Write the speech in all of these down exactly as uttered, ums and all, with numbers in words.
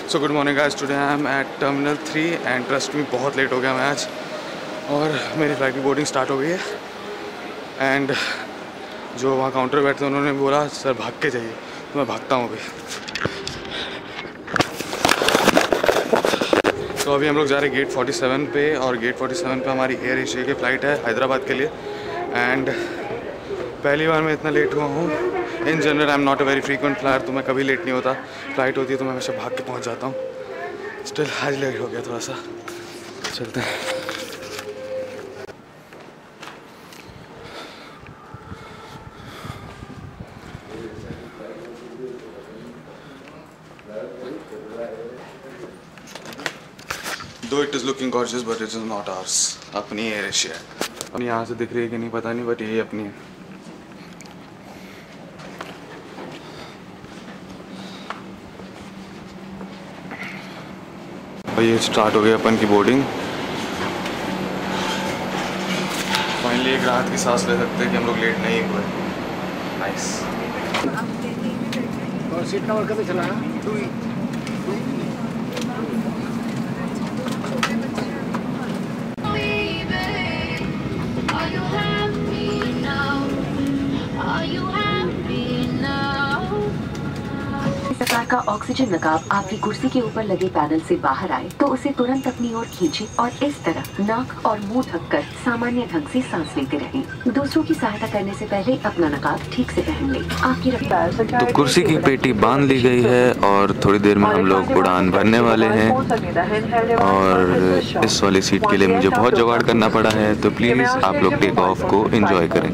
So good morning guys, today I am at terminal three and trust me बहुत late हो गया मैं आज, और मेरी फ्लाइट की बोर्डिंग स्टार्ट हो गई है। एंड जो वहाँ काउंटर बैठे थे उन्होंने बोला सर भाग के जाइए, तो मैं भागता हूँ अभी। तो अभी हम लोग जा रहे हैं गेट फोर्टी सेवन पे, और गेट फोर्टी सेवन पे हमारी एयर एशिया की फ़्लाइट है हैदराबाद के लिए। एंड पहली बार मैं इतना लेट हुआ हूँ। In general I am not a very frequent flyer, तो मैं कभी लेट नहीं होता। फ्लाइट होती है तो मैं हमेशा भाग के पहुँच जाता हूँ। स्टिल आज लेट हो गया थोड़ा सा, चलते हैं। Though it is looking gorgeous, but it is not ours. अपनी एयर एशिया है। अपनी यहाँ से दिख रही है कि नहीं पता नहीं, बट यही अपनी है। और ये स्टार्ट हो गई अपन की बोर्डिंग। फाइनली एक राहत की सांस ले सकते हैं कि हम लोग लेट नहीं हुए। नाइस। और सीट नंबर कब चला है? टू प्रकार का ऑक्सीजन नकाब आपकी कुर्सी के ऊपर लगे पैनल से बाहर आए तो उसे तुरंत अपनी ओर खींचे और इस तरह नाक और मुंह ढककर सामान्य ढंग से सांस लेते रहें। दूसरों की सहायता करने से पहले अपना नकाब ठीक से पहन लें। आपकी रफ्तार तो कुर्सी की पेटी बांध ली गई है और थोड़ी देर में हम लोग उड़ान भरने वाले हैं। और इस वाली सीट के लिए मुझे बहुत जुगाड़ करना पड़ा है, तो प्लीज़ आप लोग टेक ऑफ को एंजॉय करें।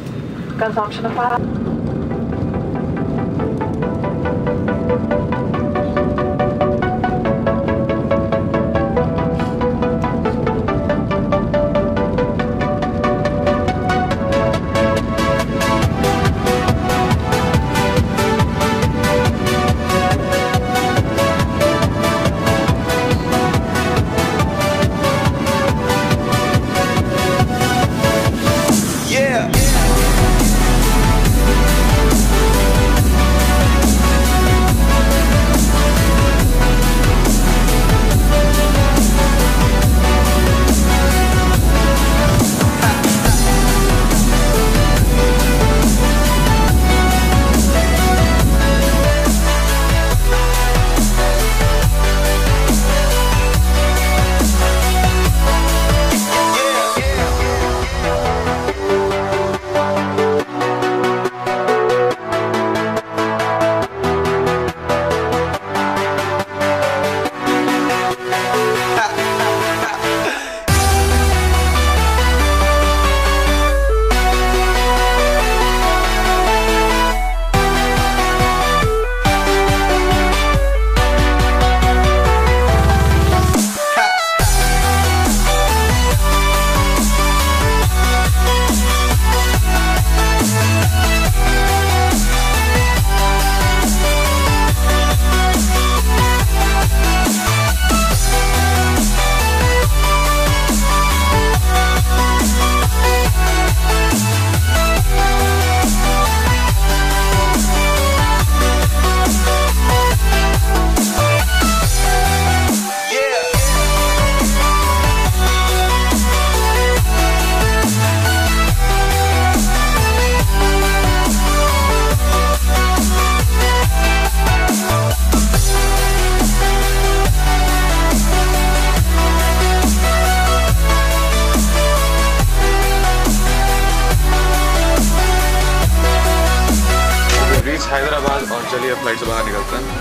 हैदराबाद, और चलिए अब फ्लाइट से बाहर निकलते हैं।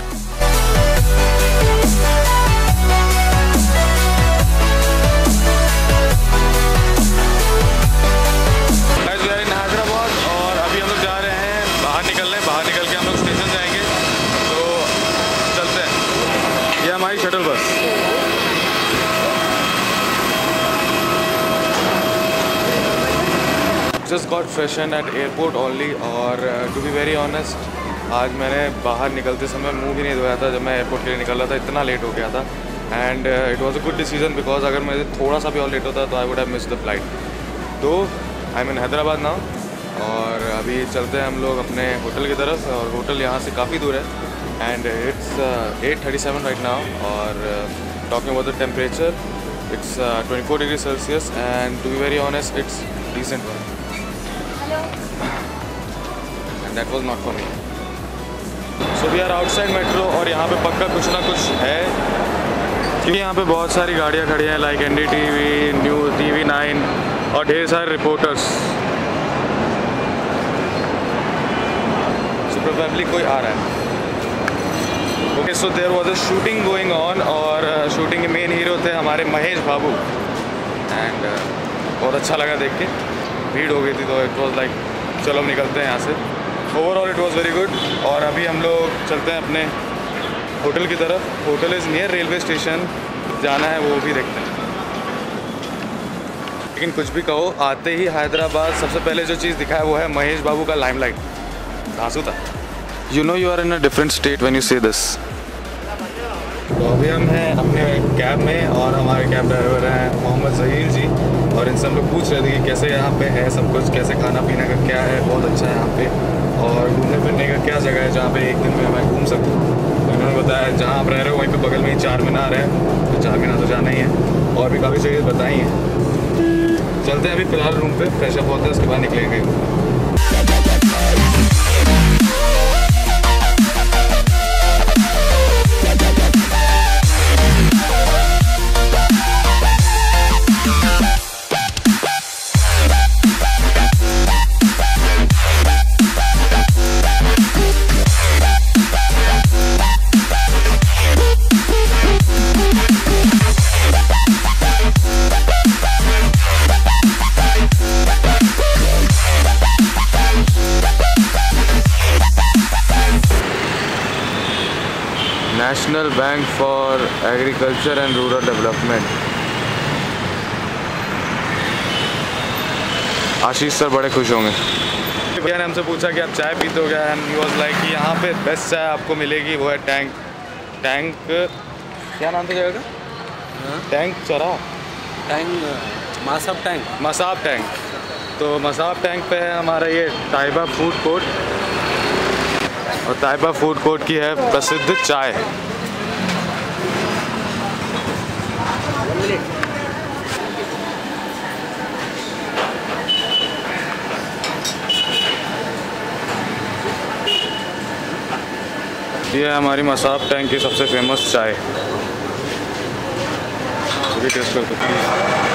हैदराबाद, और अभी हम लोग जा रहे हैं बाहर निकलने। बाहर निकल के हम लोग स्टेशन जाएंगे, तो चलते हैं। ये हमारी shuttle bus. Just got freshen at airport only, और टू बी वेरी ऑनेस्ट आज मैंने बाहर निकलते समय मुंह भी नहीं धोया था जब मैं एयरपोर्ट के लिए निकल रहा था, इतना लेट हो गया था। And it was a good decision, because अगर मैं थोड़ा सा भी और लेट होता तो I would have missed the flight. तो I am in Hyderabad now, और अभी चलते हैं हम लोग अपने होटल की तरफ। और होटल यहाँ से काफ़ी दूर है, and it's uh, eight thirty-seven right now. और uh, talking about the temperature, it's uh, twenty-four degrees Celsius, and to be very honest, it's decent one. And that was not for me. So we are outside metro, और यहाँ पे पक्का कुछ ना कुछ है, क्योंकि यहाँ पे बहुत सारी गाड़ियाँ खड़ी हैं, like N D T V, new T V nine और ढेर सारे रिपोर्टर्स. सो प्रोबेबली कोई आ रहा है. Okay, so there was a shooting going on, और शूटिंग के मेन हीरो थे हमारे महेश बाबू. एंड uh, बहुत अच्छा लगा देख के. भीड़ हो गई थी तो इट वाज लाइक चलो हम निकलते हैं यहाँ से. Overall it was very good. और अभी हम लोग चलते हैं अपने होटल की तरफ. Hotel is near railway station. जाना है वो भी देखते हैं. लेकिन कुछ भी कहो, आते ही हैदराबाद सबसे पहले जो चीज़ दिखा है वो है महेश बाबू का लाइमलाइट. धांसू था. You know you are in a different state when you say this. तो अभी हम हैं अपने कैब में, और हमारे कैब ड्राइवर हैं मोहम्मद जहीर जी. और इनसे हम लोग पूछ रहे थे कि कैसे यहाँ पे है सब कुछ, कैसे खाना पीना का क्या है. बहुत अच्छा है यहाँ पे, और घूमने फिरने का क्या जगह है जहाँ पे एक दिन में मैं घूम सकूँ. तो इन्होंने बताया जहाँ आप रह रहे हो वहीं पे बगल में ही चार मीनार है, तो चार मीनार तो जाना ही है. और भी काफ़ी जगह बताई हैं. चलते हैं अभी फ़िलहाल रूम पे, फ्रेश अप होते हैं, उसके बाद निकलेंगे. National Bank for Agriculture and Rural Development. Ashish sir बड़े खुश होंगे. भैया ने हमसे पूछा कि आप चाय पीते हो क्या, एंड ही वाज लाइक कि यहाँ पे बेस्ट चाय आपको मिलेगी, वो है टैंक. टैंक क्या नाम था जगह का? टैंक चरा tank Masab tank Masab tank. तो मसाब टैंक पे है हमारा ये ताइबा फूड कोर्ट, और ताइबा फूड कोर्ट की है प्रसिद्ध चाय. ये है हमारी मसाब टैंक की सबसे फेमस चाय. भी टेस्ट कर सकते हैं.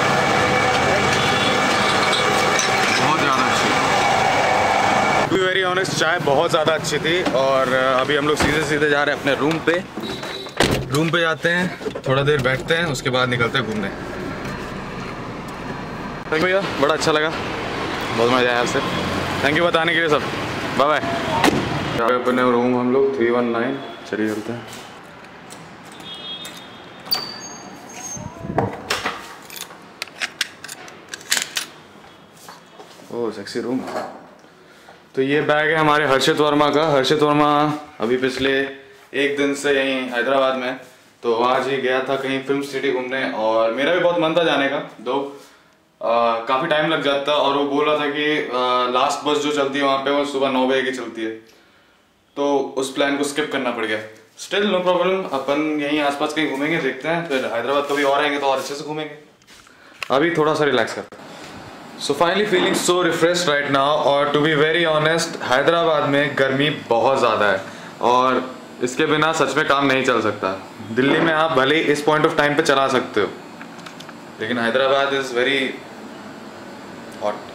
बहुत ज़्यादा अच्छी. टू बी वेरी ऑनेस्ट, चाय बहुत ज़्यादा अच्छी थी. और अभी हम लोग सीधे सीधे जा रहे हैं अपने रूम पे. रूम पे जाते हैं, थोड़ा देर बैठते हैं, उसके बाद निकलते हैं घूमने. थैंक यू भैया, बड़ा अच्छा लगा, बहुत मज़ा आया आपसे. थैंक यू बताने के लिए सब. Bye bye. अपने रूम हम लोग थ्री वन नाइन. चलिए चलते हैं. Oh sexy room. तो ये बैग है हमारे हर्षित वर्मा का. हर्षित वर्मा अभी पिछले एक दिन से यहीं हैदराबाद में, तो आज ही गया था कहीं फिल्म सिटी घूमने, और मेरा भी बहुत मन था जाने का, दो काफ़ी टाइम लग जाता. और वो बोल रहा था कि आ, लास्ट बस जो चलती है वहाँ पे वो सुबह नौ बजे की चलती है, तो उस प्लान को स्किप करना पड़ गया. स्टिल नो प्रॉब्लम, अपन यहीं आसपास कहीं घूमेंगे, देखते हैं. फिर हैदराबाद कभी और आएंगे तो और अच्छे से घूमेंगे. अभी थोड़ा सा रिलैक्स करते हैं. So finally feeling so refreshed right now. और to be very honest, Hyderabad में गर्मी बहुत ज़्यादा है, और इसके बिना सच में काम नहीं चल सकता. दिल्ली में आप भले ही इस पॉइंट ऑफ टाइम पे चला सकते हो, लेकिन हैदराबाद इज़ वेरी हॉट.